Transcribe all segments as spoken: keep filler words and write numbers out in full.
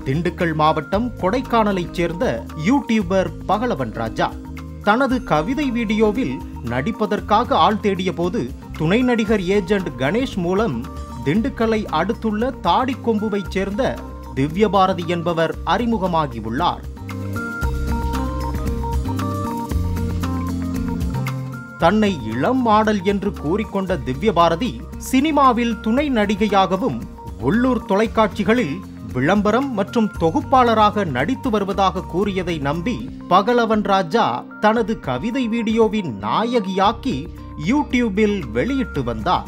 திண்டுக்கல் மாவட்டம் கொடைக்கானலைச் சேர்ந்த யூடியூபர் பகலவன் ராஜா தனது கவிதை வீடியோவில் நடிப்பதற்காக ஆள் தேடிய போது துணை நடிகர் ஏஜென்ட் கணேஷ் மூலம் திண்டுக்கல்லை அடுத்துள்ள தாடிக்கொம்புவைச் சேர்ந்த திவ்யபாரதி என்பவர் அறிமுகமாகியுள்ளார். தன்னை இளம் மாடல் என்று கூறிக்கொண்ட திவ்யபாரதி சினிமாவில் துணை நடிகையாகவும் உள்ளூர் தொலைக்காட்சிகளில் விளம்பரம் மற்றும் தொகுப்பாளராக நடித்து வருவதாக கூறியதை நம்பி பகலவன் ராஜா தனது கவிதை வீடியோவின் நாயகியாக்கி யூடியூபில் வெளியிட்டு வந்தார்.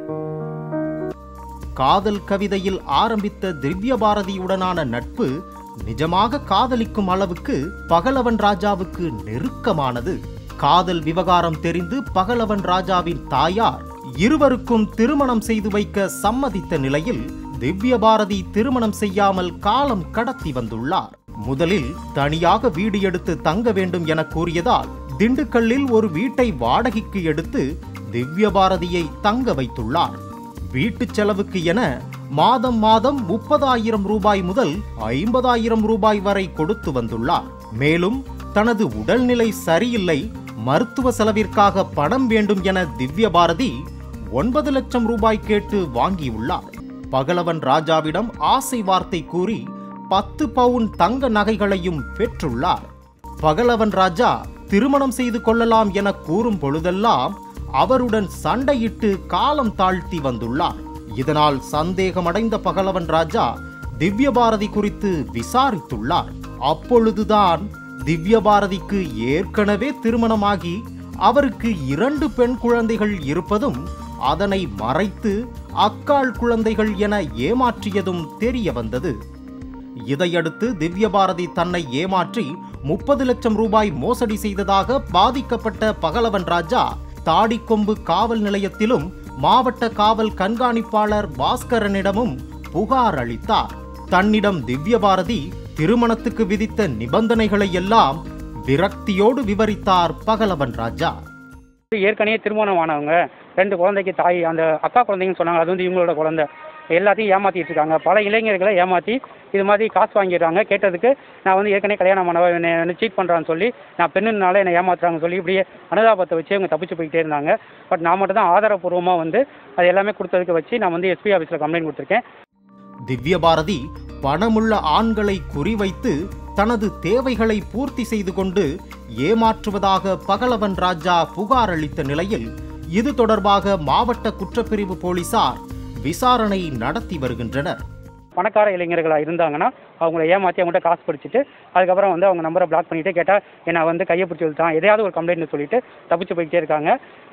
காதல் கவிதையில் ஆரம்பித்த திவ்யபாரதியுடனான நட்பு நிஜமாக காதலிக்கும் அளவுக்கு பகலவன் ராஜாவுக்கு நெருக்கமானது. காதல் விவகாரம் தெரிந்து பகலவன் ராஜாவின் தாயார் இருவருக்கும் திருமணம் செய்து வைக்க சம்மதித்த நிலையில் திவ்யபாரதி திருமணம் செய்யாமல் காலம் கடத்தி வந்துள்ளார். முதலில் தனியாக வீடு எடுத்து தங்க வேண்டும் என கூறியதால் திண்டுக்கல்லில் ஒரு வீட்டை வாடகைக்கு எடுத்து திவ்யபாரதியை தங்க வைத்துள்ளார். வீட்டு செலவுக்கு என மாதம் மாதம் முப்பதாயிரம் ரூபாய் முதல் ஐம்பதாயிரம் ரூபாய் வரை கொடுத்து வந்துள்ளார். மேலும் தனது உடல்நிலை சரியில்லை, மருத்துவ செலவிற்காக பணம் வேண்டும் என திவ்யபாரதி ஒன்பது லட்சம் ரூபாய் கேட்டு வாங்கியுள்ளார். பகலவன் ராஜாவிடம் ஆசை வார்த்தை கூறி பத்து பவுன் தங்க நகைகளையும் பெற்றுள்ளார். பகலவன் ராஜா திருமணம் செய்து கொள்ளலாம் என கூறும் பொழுதெல்லாம் அவருடன் சண்டையிட்டு காலம் தாழ்த்தி வந்துள்ளார். இதனால் சந்தேகமடைந்த பகலவன் ராஜா திவ்யபாரதி குறித்து விசாரித்துள்ளார். அப்பொழுதுதான் திவ்யபாரதிக்கு ஏற்கனவே திருமணமாகி அவருக்கு இரண்டு பெண் குழந்தைகள் இருப்பதும் அதனை மறைத்து அக்காள் குழந்தைகள் என ஏமாற்றியதும் தெரிய வந்தது. இதையடுத்து திவ்யபாரதி தன்னை ஏமாற்றி முப்பது லட்சம் ரூபாய் மோசடி செய்ததாக பாதிக்கப்பட்ட பகலவன் ராஜா தாடிக்கொம்பு காவல் நிலையத்திலும் மாவட்ட காவல் கண்காணிப்பாளர் பாஸ்கரனிடமும் புகார் அளித்தார். தன்னிடம் திவ்யபாரதி திருமணத்துக்கு விதித்த நிபந்தனைகளை எல்லாம் விரக்தியோடு விவரித்தார் பகலவன் ராஜா. ஏற்கனவே திருமணம் ஆனவங்க, ரெண்டு குழந்தைக்கு தாய், அந்த அக்கா குழந்தைங்கன்னு சொன்னாங்க, அது வந்து இவங்களோட குழந்தை. எல்லாத்தையும் ஏமாற்றிட்டு இருக்காங்க. பல இளைஞர்களை ஏமாற்றி இது மாதிரி காசு வாங்கிடுறாங்க. கேட்டதுக்கு நான் வந்து ஏற்கனவே கல்யாணம் ஆனவ, என்னை சீட் பண்ணுறான்னு சொல்லி, நான் பெண்ணுனால என்னை ஏமாத்துறாங்கன்னு சொல்லி இப்படியே அனுதாபத்தை வச்சு அவங்க தப்பிச்சு போய்கிட்டே இருந்தாங்க. பட் நான் மட்டும் தான் ஆதாரப்பூர்வமாக வந்து அது எல்லாமே கொடுத்ததுக்கு வச்சு நான் வந்து எஸ்பி ஆஃபீஸில் கம்ப்ளைண்ட் கொடுத்துருக்கேன். திவ்யபாரதி பணமுள்ள ஆண்களை குறிவைத்து தனது தேவைகளை பூர்த்தி செய்து கொண்டு ஏமாற்றுவதாக பகலவன் ராஜா புகார் அளித்த நிலையில் இது தொடர்பாக மாவட்ட குற்றப்பிரிவு போலீசார் விசாரணை நடத்தி வருகின்றனர். பணக்கார இளைஞர்களாக இருந்தாங்கன்னா அவங்கள ஏமாற்றி அவங்கள்ட்ட காசு பிடிச்சிட்டு அதுக்கப்புறம் வந்து அவங்க நம்பரை பிளாக் பண்ணிட்டு கேட்டால் என்னை வந்து கையை பிடிச்சி வச்சுட்டான், எதையாவது ஒரு கம்ப்ளைண்ட் சொல்லிட்டு தப்பிச்சு போய்கிட்டே இருக்காங்க.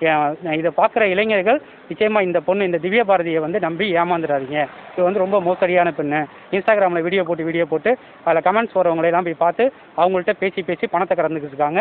இதை பார்க்குற இளைஞர்கள் நிச்சயமாக இந்த பொண்ணு, இந்த திவ்யபாரதியை வந்து நம்பி ஏமாந்துடாதீங்க. இது வந்து ரொம்ப மோசடியான பெண்ணு. இன்ஸ்டாகிராமில் வீடியோ போட்டு வீடியோ போட்டு அதில் கமெண்ட்ஸ் வரவங்களெல்லாம் போய் பார்த்து அவங்கள்ட்ட பேசி பேசி பணத்தை கறந்துக்கிட்டு இருக்காங்க.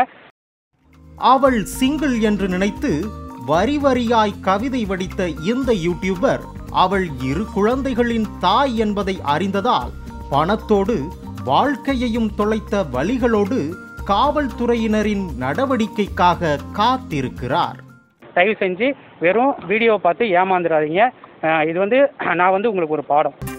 அவள் சிங்கிள் என்று நினைத்து வரி வரியாய் கவிதை வடித்த இந்த யூடியூபர் அவள் இரு குழந்தைகளின் தாய் என்பதை அறிந்ததால் பணத்தோடு வாழ்க்கையையும் தொலைத்த வழிகளோடு காவல்துறையினரின் நடவடிக்கைக்காக காத்திருக்கிறார். தயவு செஞ்சு வெறும் வீடியோ பார்த்து ஏமாந்துடாதீங்க. இது வந்து நான் வந்து உங்களுக்கு ஒரு பாடம்.